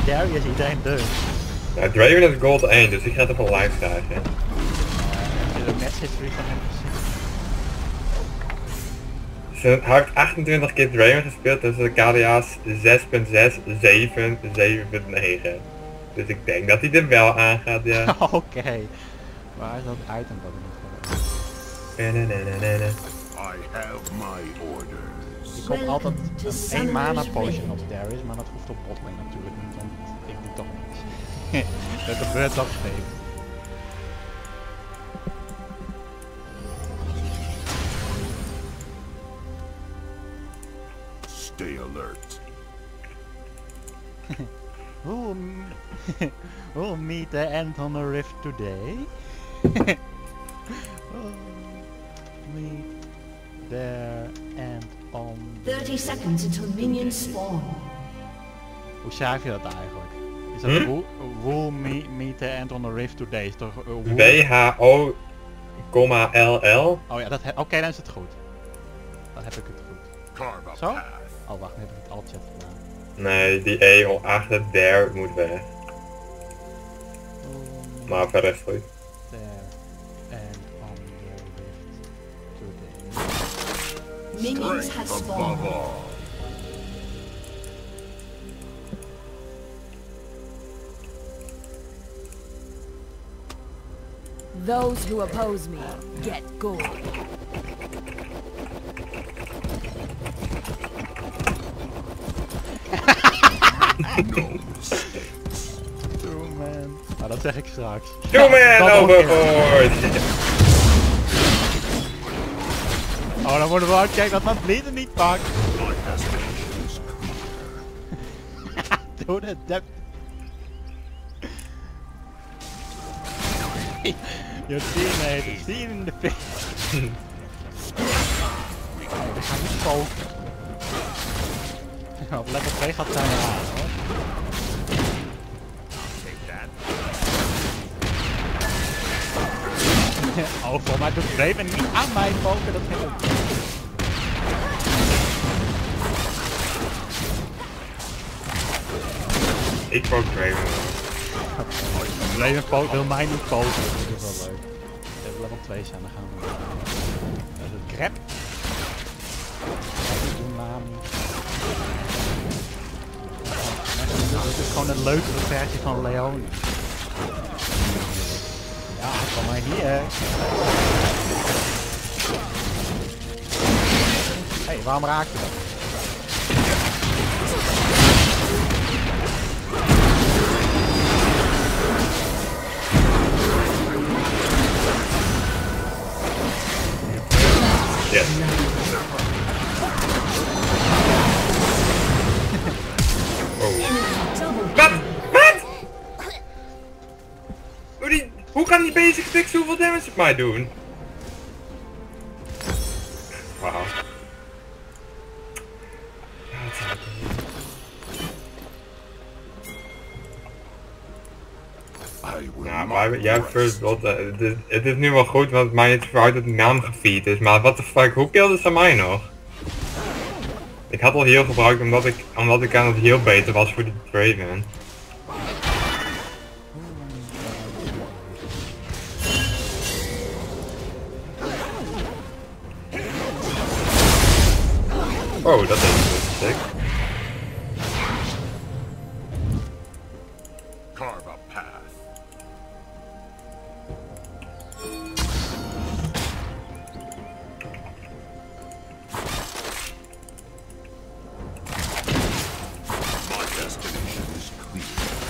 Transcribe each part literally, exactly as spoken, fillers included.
Darius iedereen deugt. Ja, Draven is gold één, dus ik ga het even live krijgen. Uh, heb je de match history van hem gezien? Ze heeft achtentwintig keer Draven gespeeld tussen de K D A's zes punt zes, zeven, zeven punt negen. Dus ik denk dat hij er wel aan gaat, ja. Oké. Okay. Waar is dat item dat ik niet Nee, nee, nee, nee, nee. I have my orders. Ik koop altijd een één mana potion als Darius, maar dat hoeft op botlane natuurlijk niet, want ik doe toch niks. Dat gebeurt toch steeds. Stay alert. Who'll, who'll meet the end on the rift today? Meet their end on the thirty seconds until minions spawn. Hoe schrijf je dat eigenlijk? Is dat hm? who, who'll meet, meet the end on the rift today? Is toch uh, B H O, L L. Oh ja, dat oké, okay, dan is het goed. Dan heb ik het goed. Carve a Zo? path. Oh wacht, nu heb ik het alt chat gedaan. Nee, die E achter there moet weg. Maar verder is het goed. There and on the rift today. Minions have Strength above spawned. all. Those who oppose me get gold. No mistakes. True man. Nou, dat zeg ik straks. Doe me dat een nog een keer. overboord! Oh, dan worden we hard. Kijk dat dat bleed niet pakt. My destination is clear. Doe de dep. Your teammate is seen in the pit. Oh, we gaan niet poken. Op level twee gaat zijn aan hoor. Oh, voor mij doet Draven niet aan mij poken, dat vind ik. Ik pook Draven wel. Draven poken wil mij niet poken, dat is wel leuk. Even level twee zijn, dan gaan we. Dat is het grab. Doen Nami. Dit is gewoon een leukere versie van Leon. Ja, kom maar hier. Hé, hey, waarom raak je dat? Yes. Oh. Wat? Wat? Hoe, die, hoe kan die basic fix zoveel damage op mij doen? Wauw. Nou, maar jij hebt first blood. Uh, het, is, het is nu wel goed, want mij niet vooruit dat de naam gefeed is. Maar what the fuck, hoe killde ze mij nog? Ik had al heel gebruikt omdat ik, omdat ik aan het heel beter was voor die Draven. Oh, dat is een sick. Carve a path. My destination is clear.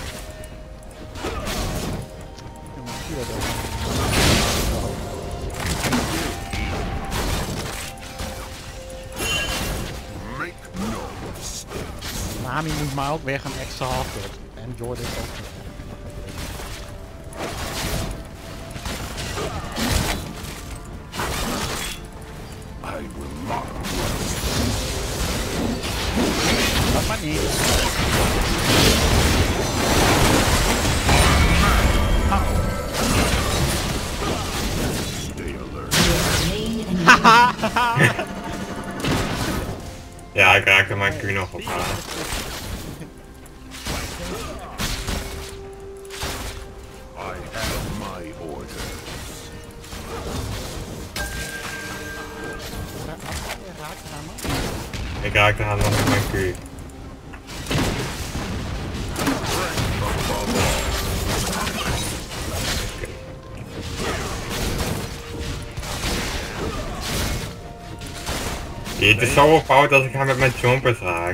Make no mistakes. Nami moet maar ook weer gaan exhausted. En Jordan is ook. I will not Dat maar niet. stay alert. Ja, ik raakte mijn Q nog op haar. raak te gaan dan met mijn Q. Ja, het is zo fout als ik hem met mijn chompers raak.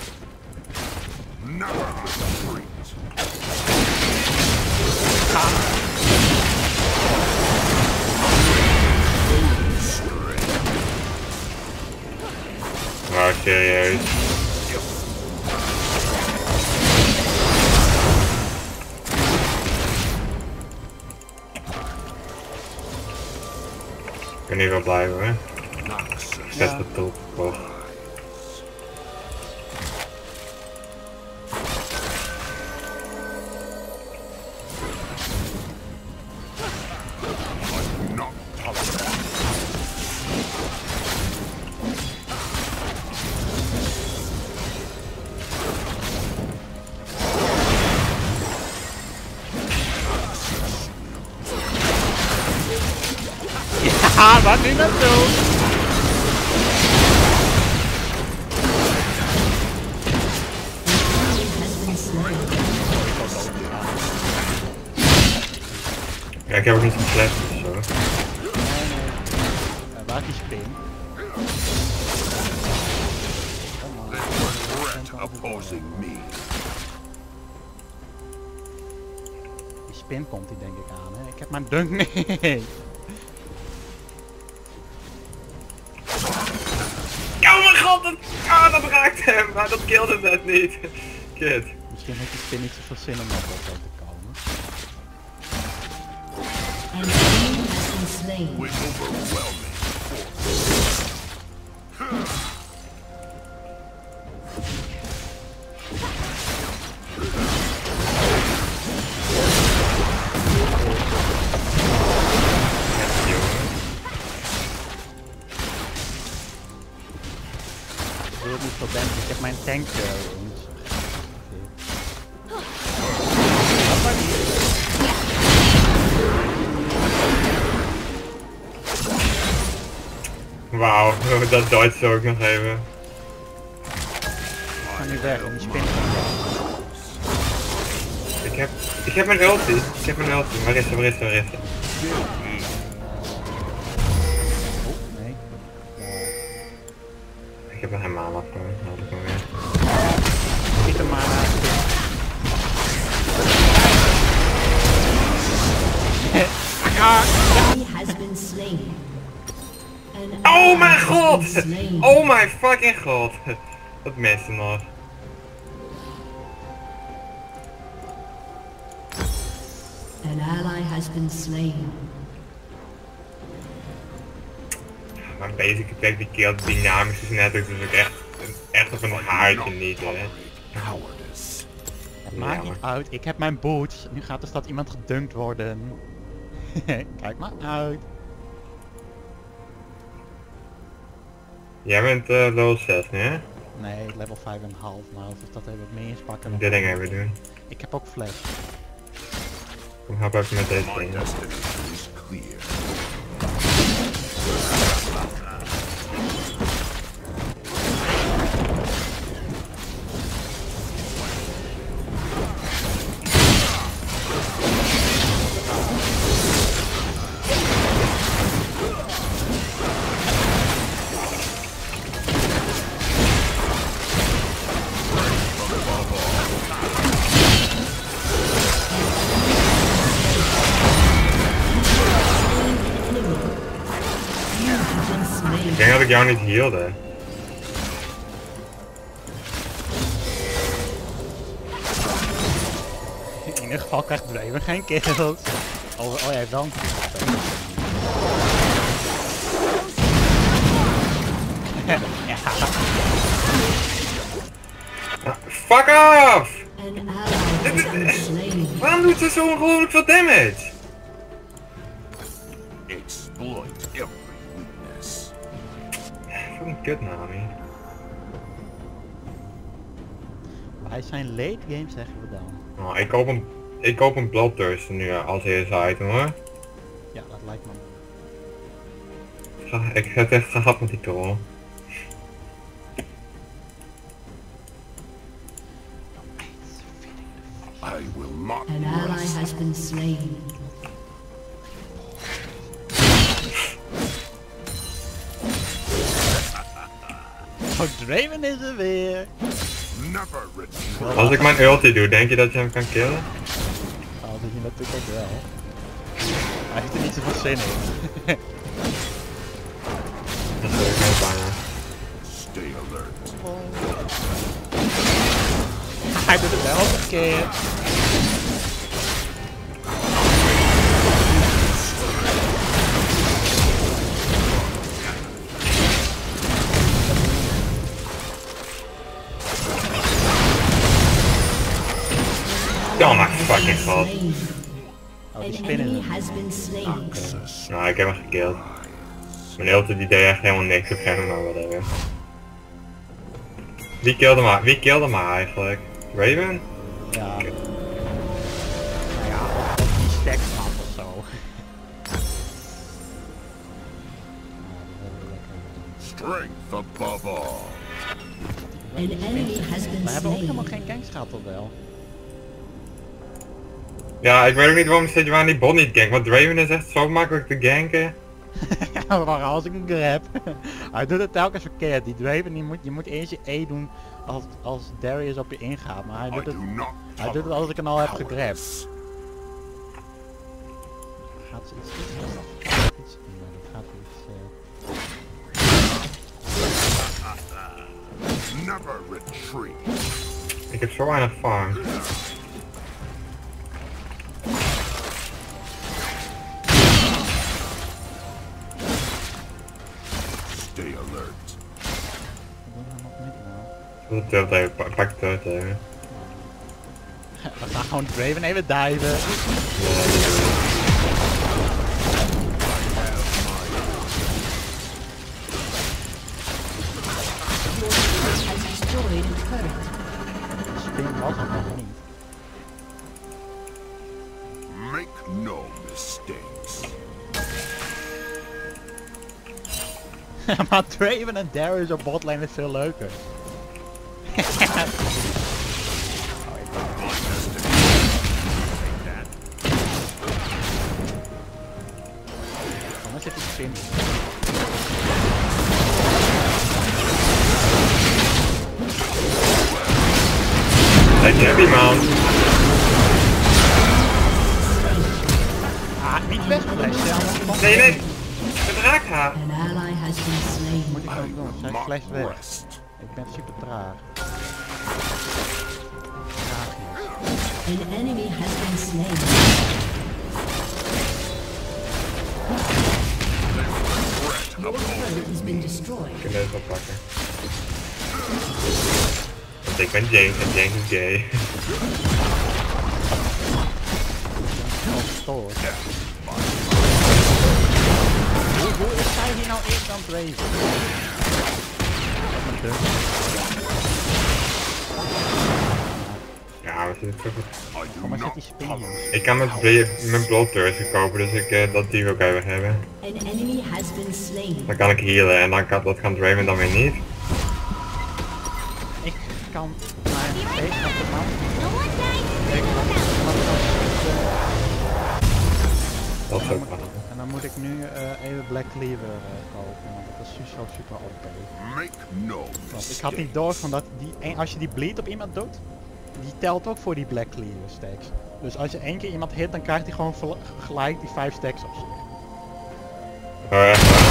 Nou, serieus. Ik kan hier wel blijven hoor. Zet de top. Oh. Ja, wat nu naartoe? Ja, ik heb ook niet zo'n flash of zo. Nee, nee. Uh, waar is die spin? Regret opposing me. Die spin komt die denk ik aan, hè? Ik heb mijn dunk niet. Oh mijn god, dat, ah, dat raakt hem, maar dat killt hem net niet. Kid. Misschien heeft die spin niet zoveel zin om nog op te komen. An enemy has been slain. With overwhelming Ik wil het niet veel damage, ik heb mijn tank uh, rond. Wauw, dat dodge ook nog even. Ik ga nu weg en die spin komt wel. Ik heb, ik heb mijn ulti, ik heb mijn ulti. Waar is ze, waar is ze, waar is ze? Oh, nee. Ik heb nog geen mana voor, laat ik hem weer. Niet een mana spin. Enemy has been slain. An Oh ally mijn has god! been slain. Oh mijn fucking god! Dat miste nog. An ally has been slain. Mijn basic attack die keert dynamisch is net ook, dus ook echt, echt op een haartje niet hè. cowardice. Het maakt niet uit, ik heb mijn boots. Nu gaat er staat iemand gedunkt worden. Kijk maar uit. Jij bent uh, level zes nu hè? Nee, level vijf komma vijf, maar of dat even meer is pakken. dan- Dit ding even doen. Ik heb ook flash. Kom hap even met deze My ding. destination is clear. Ik denk dat ik jou niet healde. In ieder geval krijgt Draven geen kills. Oh, oh jij heeft wel een kill. Ja. Fuck off! An ally has been slain. Waarom doet ze zo ongelooflijk veel damage? Exploit every weakness. Fucking kut Nami. Wij zijn late games zeggen we dan. Oh, ik koop een, ik koop een Bloodthirster nu uh, als eerste item hoor. Ja, dat lijkt me. Ga- Ik heb echt gehad met die troll. I will not An ally rest. has been slain. Oh, Draven is er weer. Never retreat. Als ik mijn ulti doe, denk je dat je hem kan killen? Oh, dat je natuurlijk ook wel. Hij heeft er niet zoveel zin in. Dat is ook heel bijna. Stay alert. Hij doet het wel een keer. Ja, maar fucking god. Slain. Oh, die An spinnen enemy er. has been slain. Nou, ik heb hem gekilld. Mijn ulti die deed echt helemaal niks op hem, maar whatever. Wie killde maar? Wie killde maar eigenlijk? Raven? Ja. Nou ja, of of die stacks had of zo. Strength above all. An enemy has been We hebben ook helemaal slain. geen ganks gehad, of wel? Ja, ik weet ook niet waarom Sejuani die bot niet gankt, want Raven is echt zo makkelijk te ganken. Ja, maar als ik een grab. Hij doet het telkens verkeerd. Die Draven, die moet, je moet eerst je E doen als, als Darius op je ingaat. Maar hij I doet het, do not hij doet het als ik hem al heb gegrabt. cowardice. Gaat ze iets doen? Gaat iets doen? Nee, dat gaat iets... Uh... Never retreat. Ik heb zo weinig farm. Stay alert. Wat doen we nog niet nou? Dat tilt even, pa- pak het uit even. We gaan gewoon Draven even diven. Has destroyed a turret. Spin was er nog niet. Make no mistakes. Maar Draven en Darius op botlane is veel leuker. Anders zit die spin. Hij heb die man. Ah, niet wegflashen, anders mag Nee, nee. Het raakt haar. An ally has been slain. moet ik I ook doen. will Zij not flash weg. rest. Ik ben super traag. Traag hier. An enemy has been slain. Your turret has been destroyed. Ik kan deze wel pakken. Want ik ben James en James is gay. Oh, stoor. Hoe, hoe is zij hier nou eerst aan het razen? Dat is een dun. Ja, we zitten zo goed. I do Kom maar, zit not die spin tolerate. hier. Ik kan mijn, bl- mijn bloodthirst kopen, dus ik uh, dat die ook even hebben. An enemy has been slain. Dan kan ik healen en dan kan, dat kan Draven dan weer niet. Ik kan naar een feest op de man. Ik Dat is ook wel. En dan moet ik nu uh, even Black Cleaver uh, kopen, want dat is su- zo super O P. Make no Want ik had niet mistake. door van dat die, een- als je die bleed op iemand doet, die telt ook voor die Black Cleaver stacks. Dus als je één keer iemand hit, dan krijgt hij gewoon vel- gelijk die vijf stacks op zich. Oh, echt waar?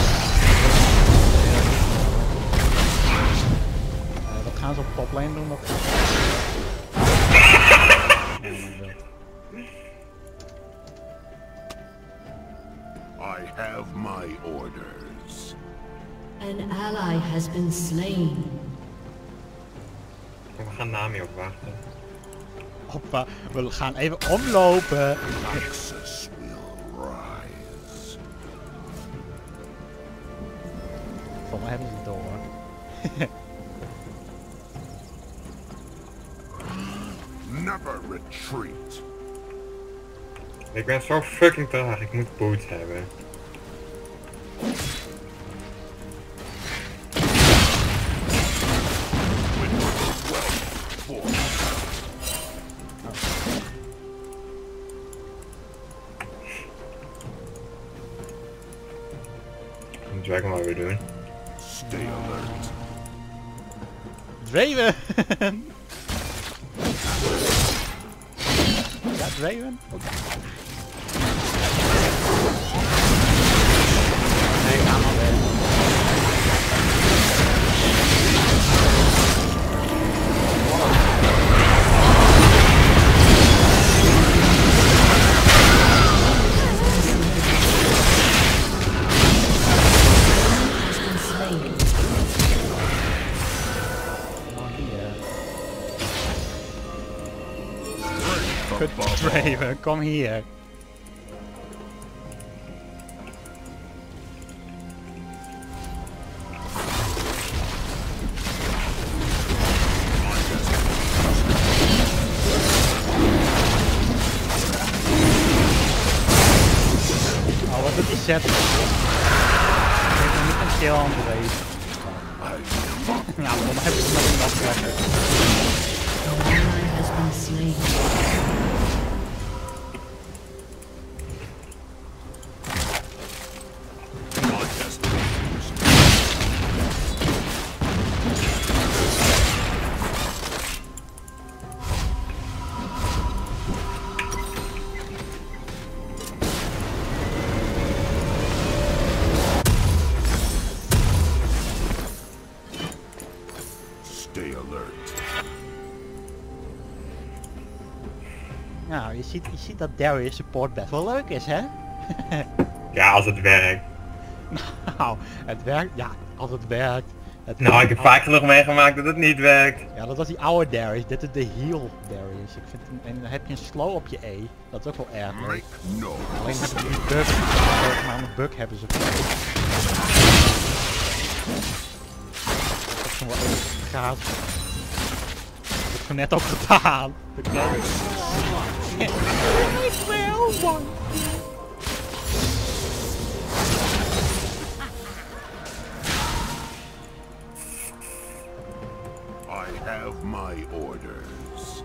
Uh, dat gaan ze op toplane doen. Dat... Ja, maar wel. I have my orders. An ally has been slain. We gaan Nami op wachten. Hoppa, we gaan even omlopen. Nexus will rise. Voor mij hebben ze het door. Never retreat. Ik ben zo fucking traag, ik moet boots hebben. Dragon maar weer doen. Stay alert. Draven! Ja, Draven? Oké. Nee, ik ga maar weg. Goed, Draven, kom hier. Oh, wat doet die set? Ik heb nog niet een kill aan geweest. Nou, dan heb ik het nog niet afgelegd. Nou, je ziet, je ziet dat Darius support best wel leuk is, hè? Ja, als het werkt. Nou, het werkt, ja, als het werkt. Het Nou, ik werkt heb vaak genoeg meegemaakt dat het niet werkt. Ja, dat was die oude Darius. Dit is de heal Darius. Ik vind hem, en dan heb je een slow op je E. Dat is ook wel erg leuk. Alleen hebben ze die bug. Maar een bug hebben ze. Dat is gewoon wel even gaaf. Dat heb ik gewoon net ook gedaan. Ik wel man. I have my orders.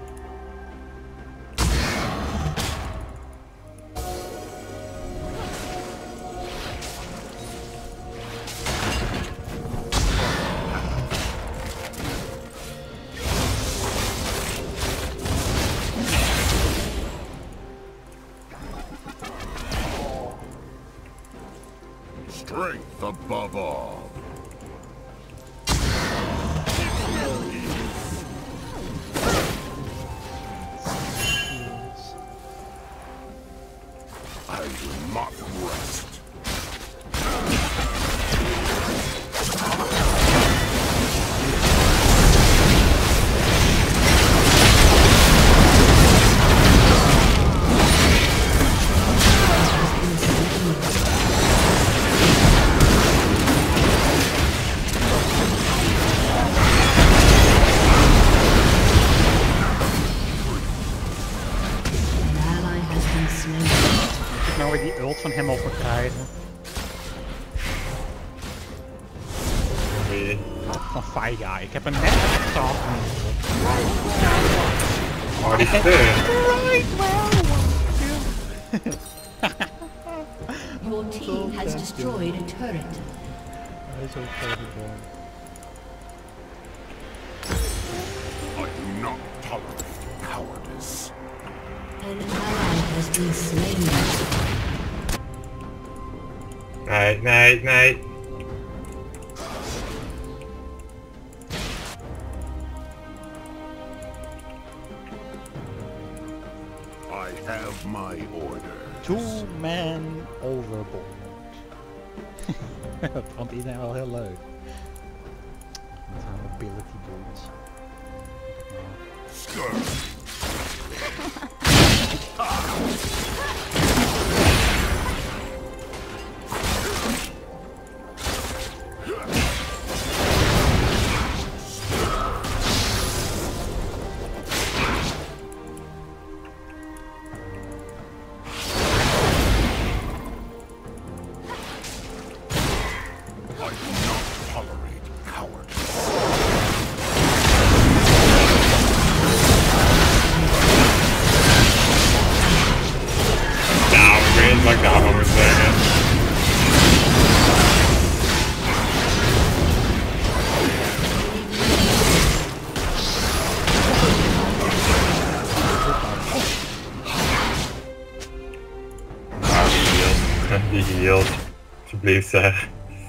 Strength above all. I will not rest. Nou weer die ult van hem op krijgen. Nee. Van Faiga. Ik heb hem net gehad. Oh, die steun. Your team has destroyed a turret. Hij is ook zo gedaan. I do not tolerate cowardice. An ally has been slain. Nee, nee, nee. I have my order. Two man overboard. Dat vond iedereen wel heel leuk. Met zijn ability boots. Stir. Tolerate. Die heals. Alsjeblieft zeg.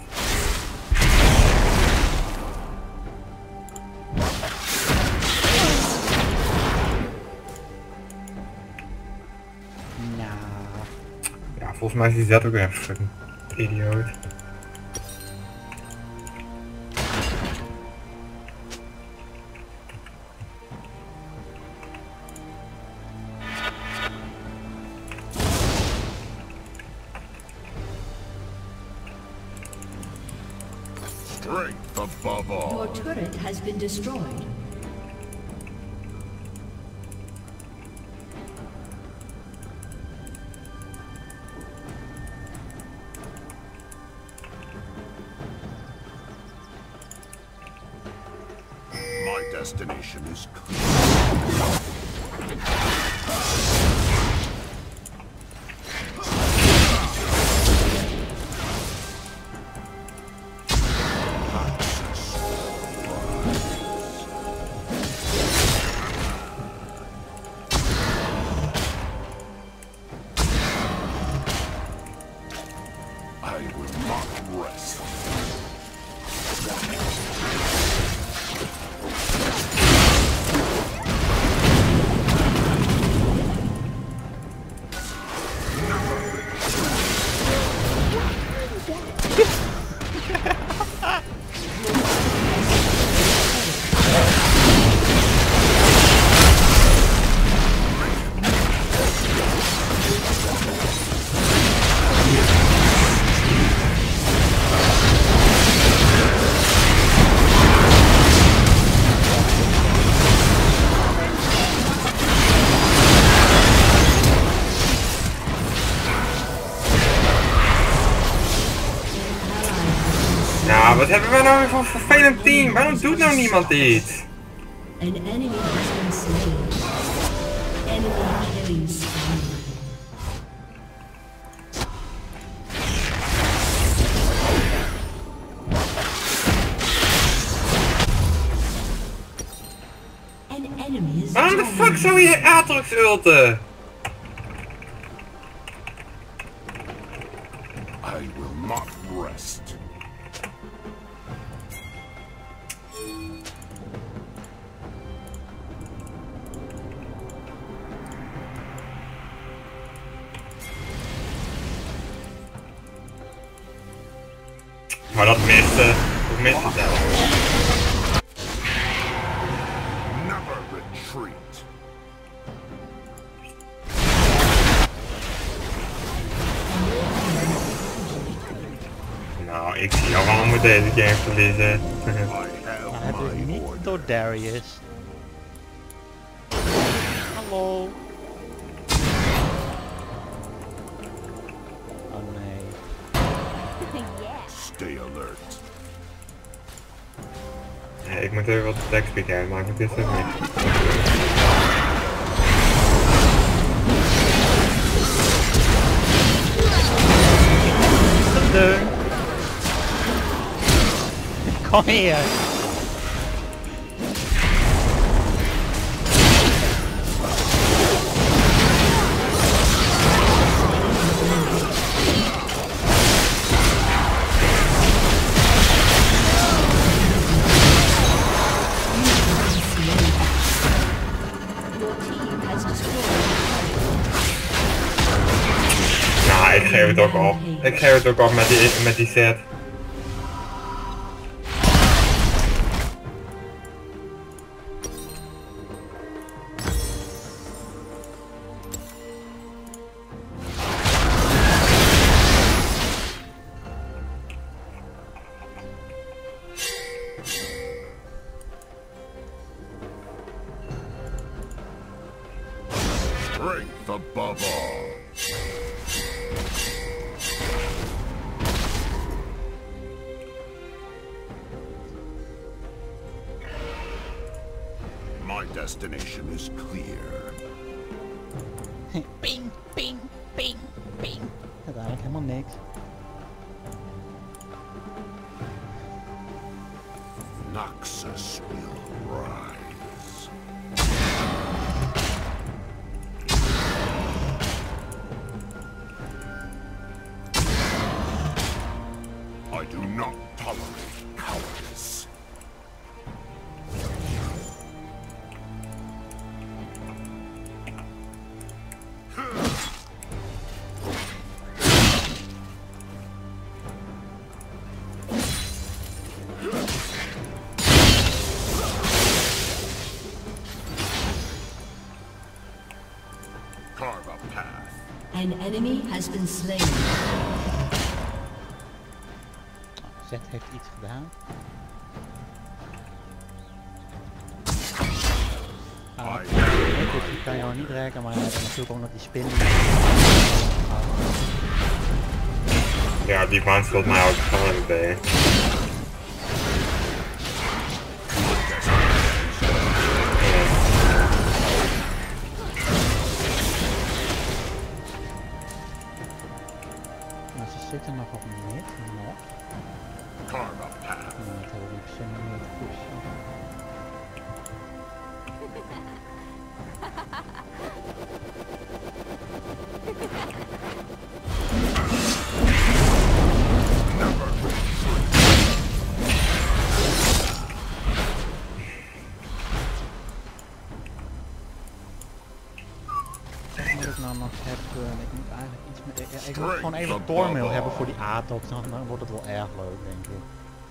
Ja, volgens mij is die zet ook weer fucking idioot. Strength above all. Your turret has been destroyed. My destination is clear. I will not rest. Nou, wat hebben wij nou weer voor een vervelend team? Waarom doet nou niemand dit? An enemy has been slain. Enemy killing spree. An enemy is Waarom de fuck zou je Aatrox ulten? I will not rest. Maar dat miste. Dat miste zelf. Never retreat. Nou, ik zie jou wel met deze game verliezen. I Nou, have het is my niet order. door Darius. Hallo. Oh nee. Stay alert. Ja, ik moet even wat attack speed hebben, maar ik moet dit ook niet. Dun. Kom hier. Nou, ik geef het ook op. Ik geef het ook op met die, met die set. Strength above all. My destination is clear. Ping, ping, ping, ping. Uiteindelijk helemaal niks. Noxus will rise. Carve a path. An enemy has been slain. Z heeft iets gedaan. Ah, dus die kan je nog niet rekken, maar hij heeft natuurlijk ook nog die spin. Ja, die man speelt mij ook gewoon bij. Maar ze zitten nog op mid, nog. Carve a path. Nee, dat hebben we niet zin meer te pushen. Nou nog heb, uh, ik moet eigenlijk iets met... Ja, ik wil gewoon even een doormail hebben voor die Aatrox, dan, dan wordt het wel erg leuk, denk ik.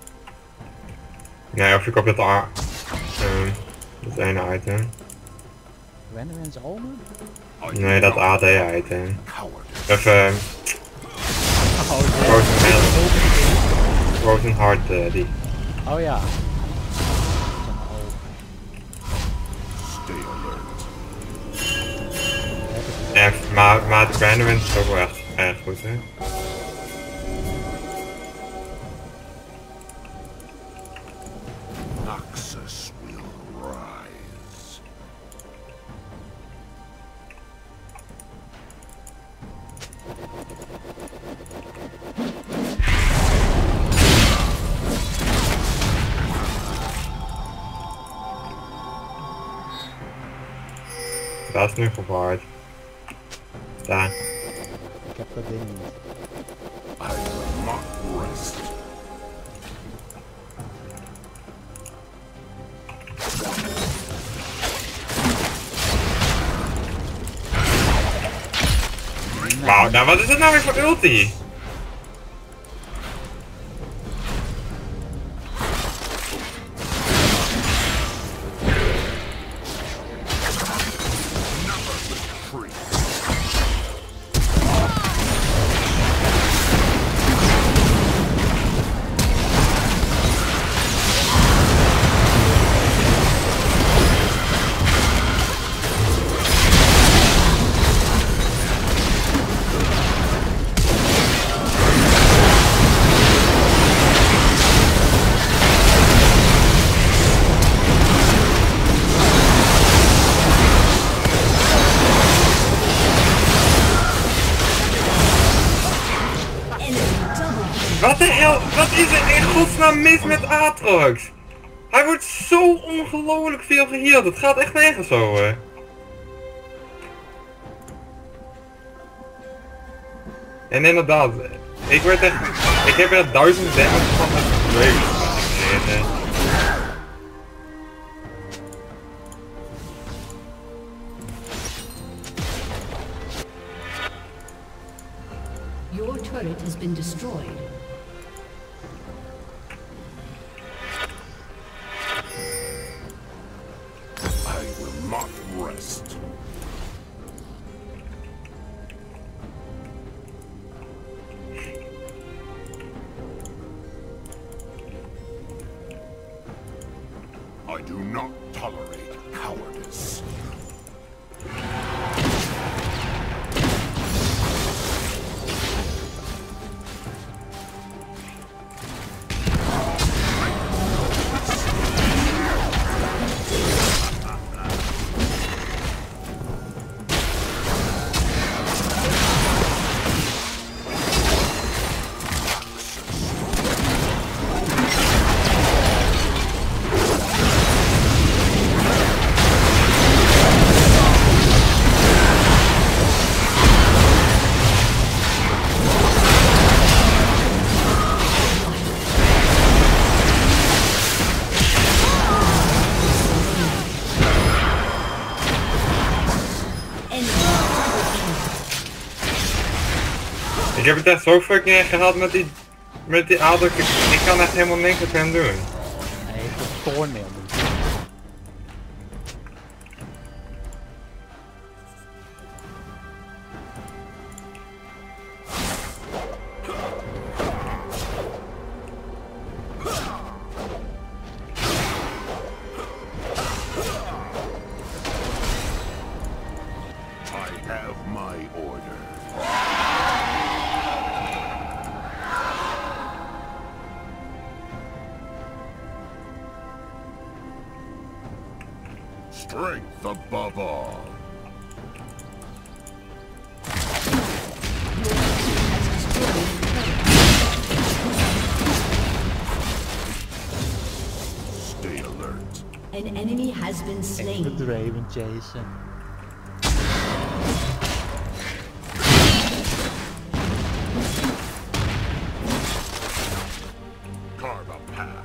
Nee, of ik op dat A... Um, dat ene item. Wendelins Omen? Nee, dat A D item. Even... Um, Oh, Frozen Melon. Frozen Heart, uh, die. oh ja. Stay alert. Ja, maar, maar de Brandon is ook wel echt erg goed, hè. Noxus will rise. Dat is nu gevaard. Daar. Ik heb dat ding niet. I will not rest. Wauw, nou wat is dat nou weer voor ulti? Wat de hel, wat is er in godsnaam mis met Aatrox? Hij wordt zo ongelooflijk veel geheeld, het gaat echt nergens over. En inderdaad, ik werd echt, ik heb er duizend damage van met Graves. Your turret has been destroyed. I will not rest. I do not tolerate cowardice. Ik heb het echt zo fucking erg gehad met die, met die Aatrox, ik, ik kan echt helemaal niks met hem doen. Hij heeft een toorneel moeten. have my order. Strength above all. Stay alert. An enemy has been slain. De Draven Jason. Carve a path.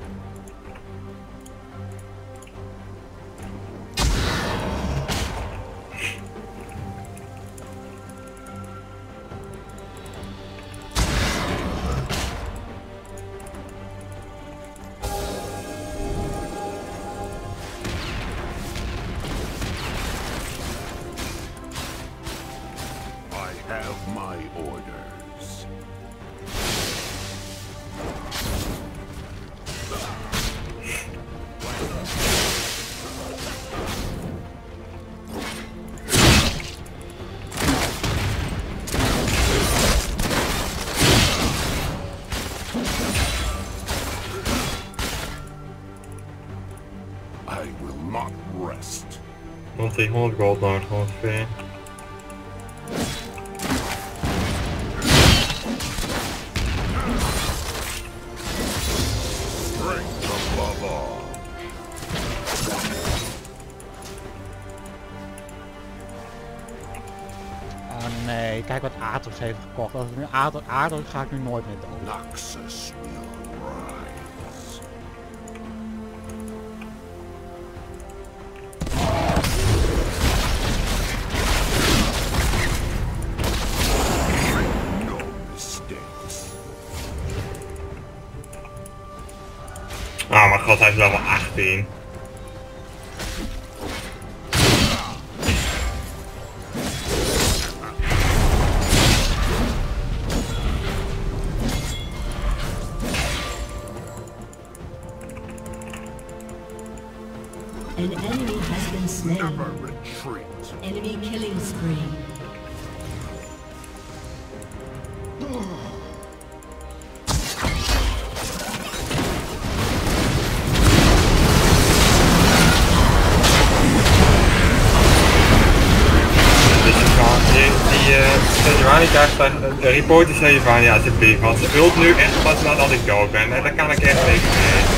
Have my orders. I will not rest. honderd gold nodig ongeveer. Nee, kijk wat Atrox heeft gekocht. Als ik nu Atrox, Atrox ga ik nu nooit meer dood. Noxus will rise. Make no mistakes. Ah, mijn god, hij is level achttien. An enemy has been slain. Never retreat. Enemy killing spree. Die Sejuani krijgt een report die Sejuani alsjeblieft, want ze vult nu echt pas nadat ik dood ben en daar kan ik echt niks mee.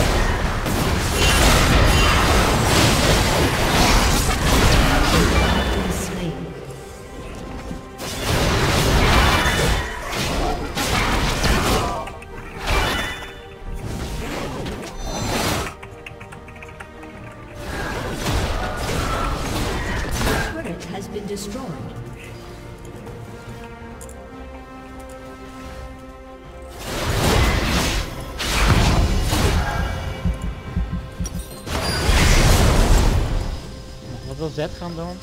Has been destroyed. Wat wil Z gaan doen?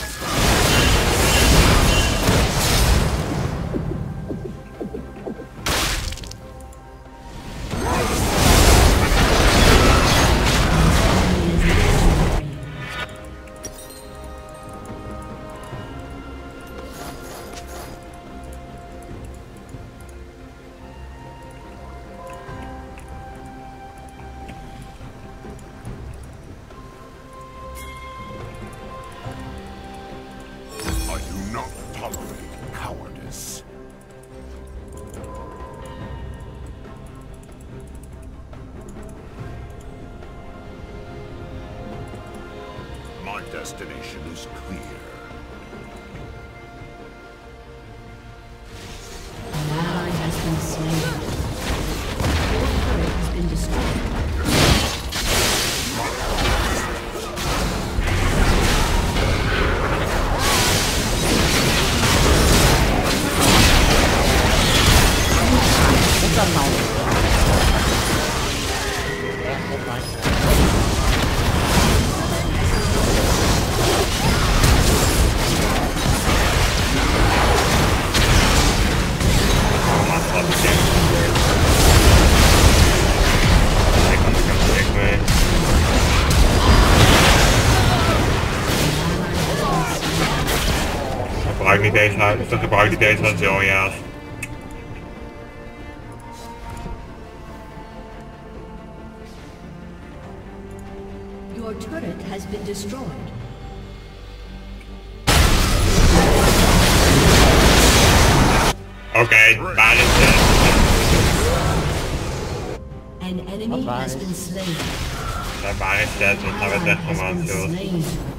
My destination is clear. An ally has been slain. Your turret has been destroyed. Wat dan nou? Echt op mijn gebruik niet deze huis, dan gebruik ik deze als Zillia's. Your turret has been destroyed. Oké, okay, waar is het? An enemy has been slain. Ja, waar is het? Wat gaan we het echt om aan doen?